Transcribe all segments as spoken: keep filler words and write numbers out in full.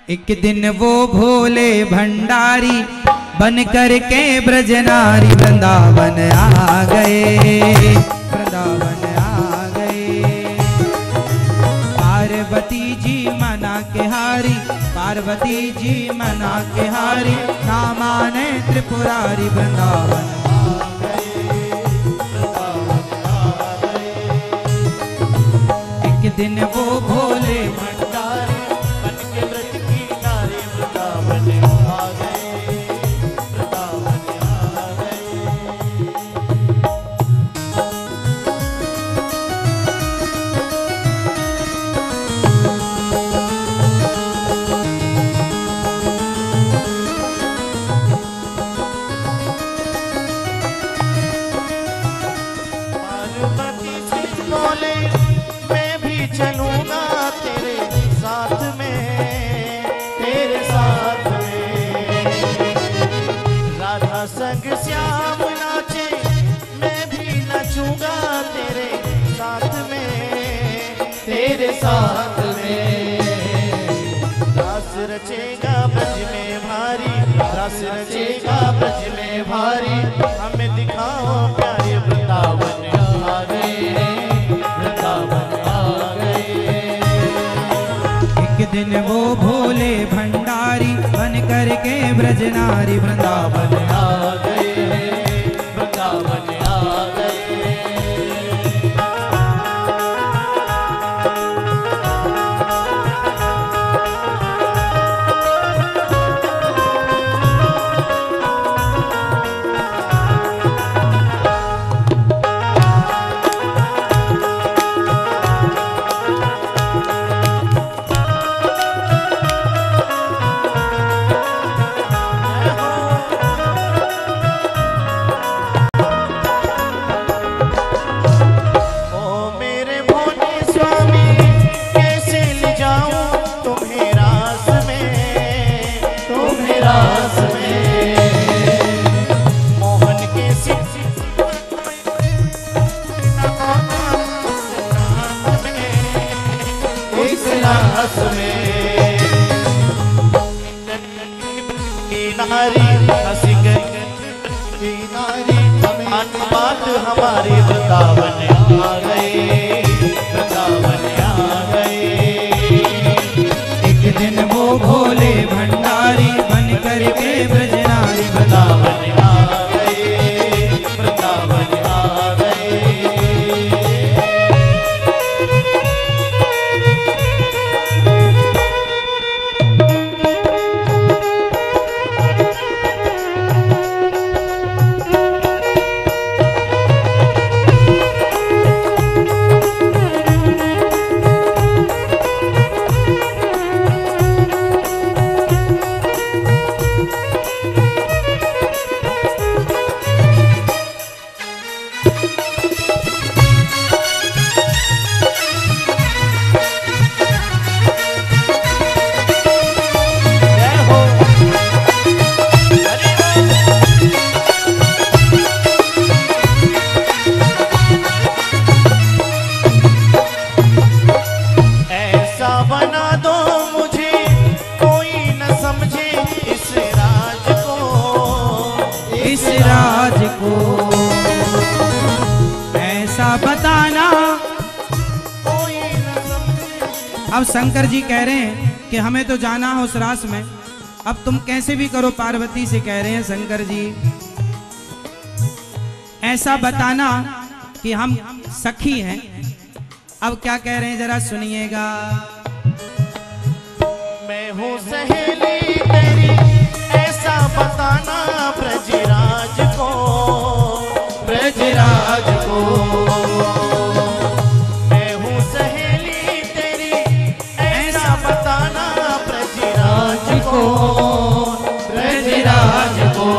एक दिन वो भोले भंडारी बन कर के ब्रजनारी वृंदावन आ गए, वृंदावन आ गए। पार्वती जी मना के हारी, पार्वती जी मना के हारी, ना माने त्रिपुरारी वृंदावन आ गए, वृंदावन आ गए। एक दिन वो भोले भंडारी बन के ब्रज की नारी वृंदावन आ गए, वृंदावन आ गए। पार्वती जी बोले मैं भी चलूंगा तेरे साथ में, तेरे साथ में। राधा संग श्याम नाचे मैं भी नचूंगा तेरे साथ में, तेरे साथ में। रास रचेगा ब्रज में भारी, रास रचेगा ब्रज में भारी, हमें दिखाओ प्यारे वृंदावन आ गए, वृंदावन आ गए। एक दिन वो भोले भंडारी बन कर के ब्रजनारी वृंदावन आ गए, वृंदावन आ गए। बात हमारे वृंदावन आ गए, वृंदावन आ गए। एक दिन वो भोले भंडारी बन कर के ब्रजनारी वृंदावन आ गए, वृंदावन आ गए। अब शंकर जी कह रहे हैं कि हमें तो जाना हो उस रास में, अब तुम कैसे भी करो। पार्वती से कह रहे हैं शंकर जी ऐसा बताना कि हम सखी हैं। अब क्या कह रहे हैं जरा सुनिएगा। मैं हूँ सहेली तेरी ऐसा बताना ब्रजराज को, ब्रजराज को। ब्रजराज को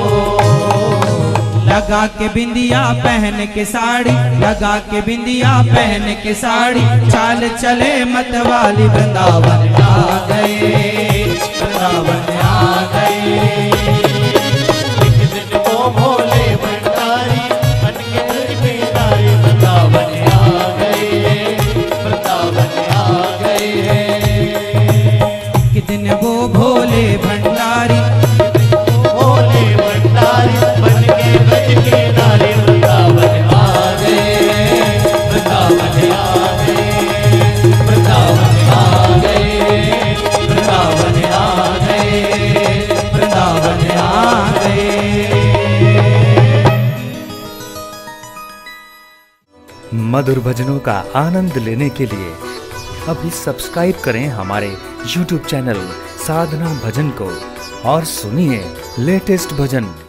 लगा के बिंदिया पहन के साड़ी, लगा के बिंदिया पहन के साड़ी, चाल चले मतवाली वृंदावन आ गए, वृंदावन आ गए। एक दिन वो भोले भंडारी बन के ब्रज में नारी वृंदावन आ गए, वृंदावन आ गए। एक दिन वो भोले भंडारी, भोले भंडारी बन के ब्रज के नारे वृंदावन आ गए, वृंदावन आ गए, वृंदावन आ गए, वृंदावन आ गए, वृंदावन आ गए। मधुर भजनों का आनंद लेने के लिए अभी सब्सक्राइब करें हमारे यूट्यूब चैनल साधना भजन को और सुनिए लेटेस्ट भजन